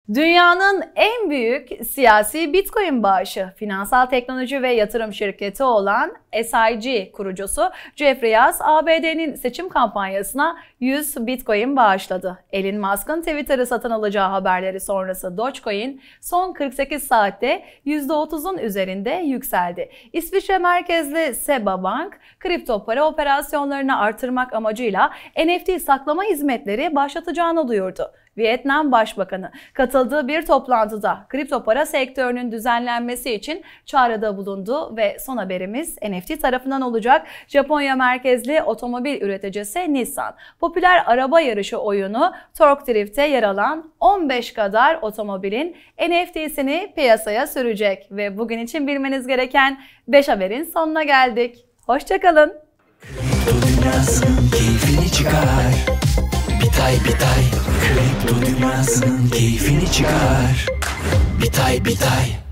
Dünyanın en büyük siyasi Bitcoin bağışı, finansal teknoloji ve yatırım şirketi olan SIG kurucusu Jeffrey Yaz, ABD'nin seçim kampanyasına 100 Bitcoin bağışladı. Elon Musk'ın Twitter'ı satın alacağı haberleri sonrası Dogecoin son 48 saatte %30'un üzerinde yükseldi. İsviçre merkezli SEBA Bank, kripto para operasyonlarını artırmak amacıyla NFT saklama hizmetleri başlatacağını duyurdu. Vietnam Başbakanı katıldığı bir toplantıda kripto para sektörünün düzenlenmesi için çağrıda bulundu ve son haberimiz NFT tarafından olacak. Japonya merkezli otomobil üreticisi Nissan, popüler araba yarışı oyunu Torque Drift'te yer alan 15 kadar otomobilin NFT'sini piyasaya sürecek ve bugün için bilmeniz gereken 5 haberin sonuna geldik. Hoşçakalın. Kripto dünyasının keyfini çıkar. Bitay kripto dünyasının keyfini çıkar. Bitay